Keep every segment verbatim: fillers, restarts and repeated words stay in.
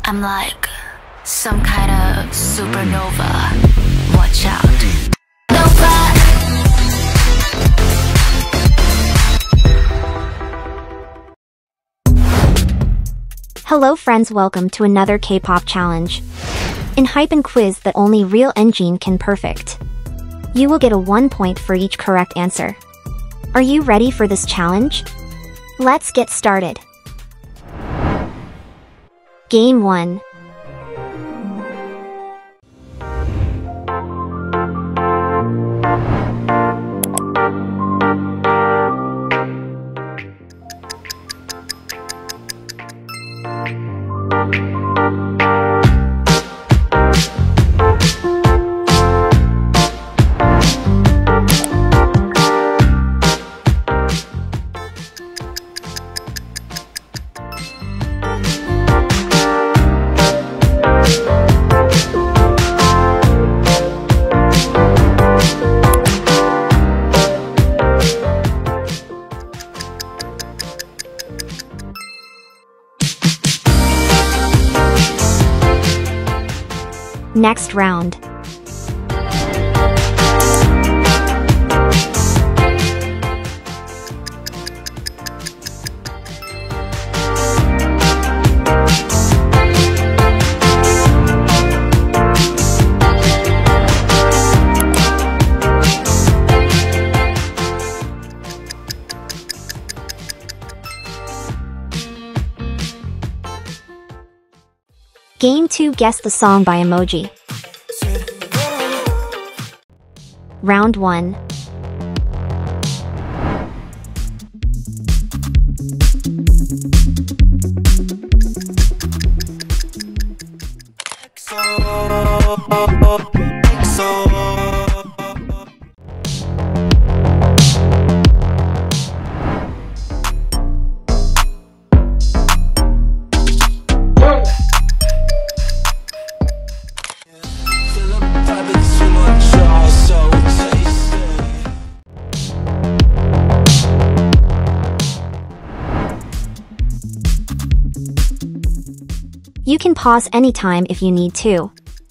I'm like some kind of supernova. Watch out. Nova. Hello friends, welcome to another K-pop challenge. ENHYPEN quiz that only real ENGENE can perfect. You will get a one point for each correct answer. Are you ready for this challenge? Let's get started. Game one. Next round. Game two. Guess the song by EMOJI. Round one. You can pause anytime if you need to.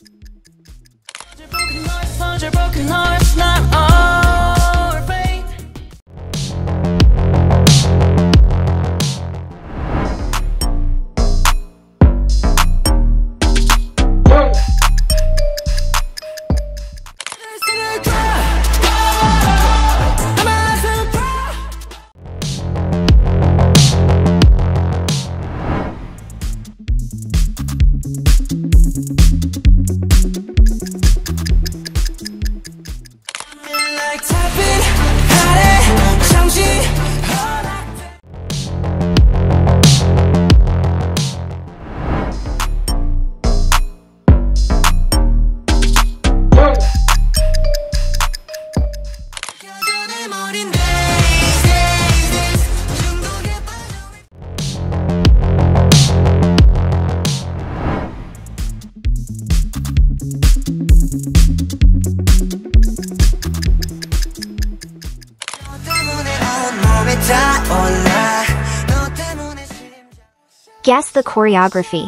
Guess the choreography.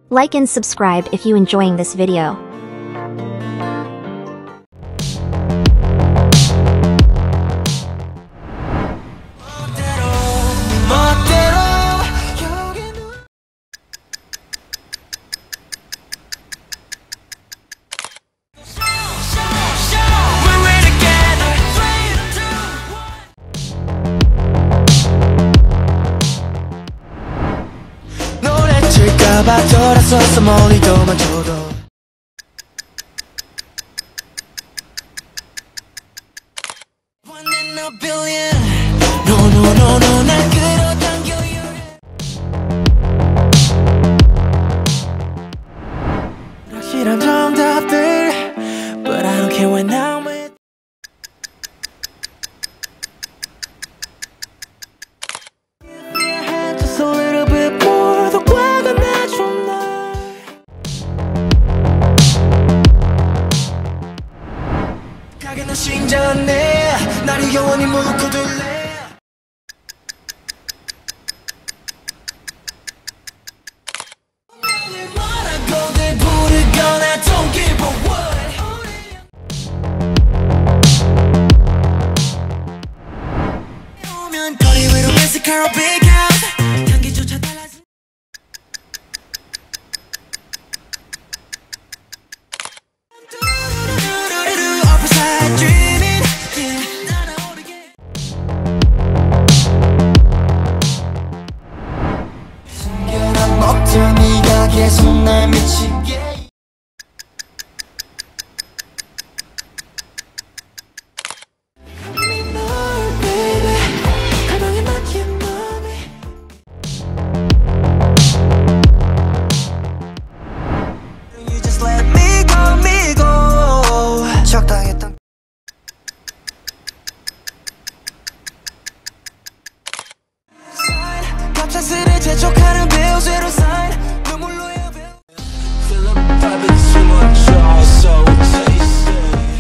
Like and subscribe if you enjoying this video. 돌아서서 멀리도만 줘도 One in a billion No no no no 날 끌어당겨요 확실한 정답들 But I don't care when I'm with Give me a hand just a little bit more 더 과감해줘 가게 너 심장내 나를 영원히 묶어둘래 뭐라고 내 부르거나 don't give a what 오면 거리 위로 매스카라 big house 향기조차 달라진 네가 계속 날 미치게 널 baby 가방에 막힌 맘이 You just let me go me go 적당했던 갑작스레 재촉하는 배우새로 sign 눈물로의 Fill up vibe it's too much all so tasty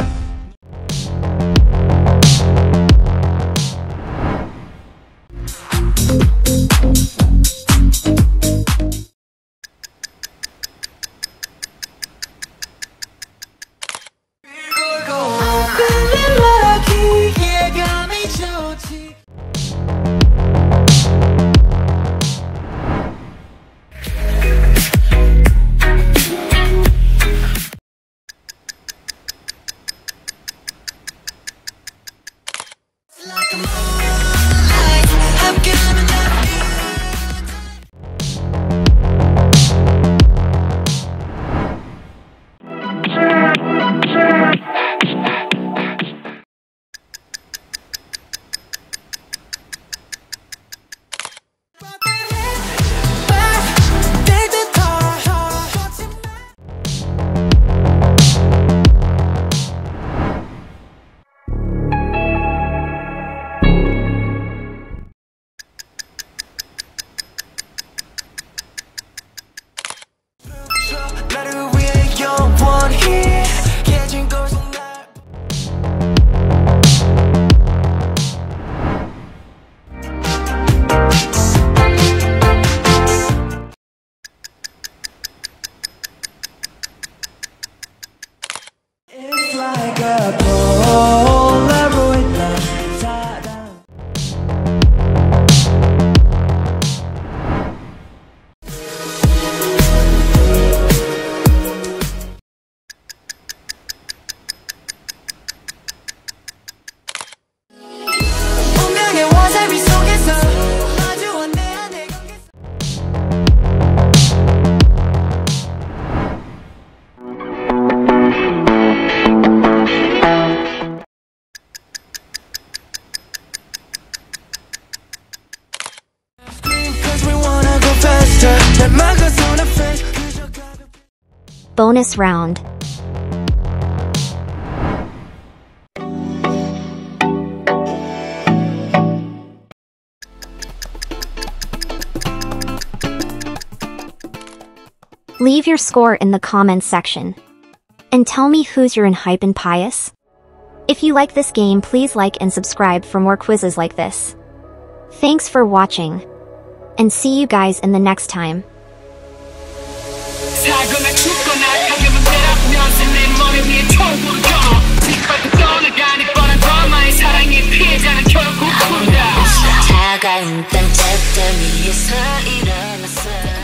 I'm feeling lucky yeah 감이 좋지 Like a Polaroid upside down. 운명의 와사비 속에서 마주한 내 안에 관계서 Bonus round. Leave your score in the comments section. And tell me who's your ENHYPEN pious? If you like this game, please like and subscribe for more quizzes like this. Thanks for watching. And see you guys in the next time. 살거나 죽거나 가격은 때라면서 내 머리 위에 총구를 걸어 빗발고 떠나가니 뻔한 드라마의 사랑의 피해자는 결국 군다. 차가운 땅 잿더미에서 일어났어.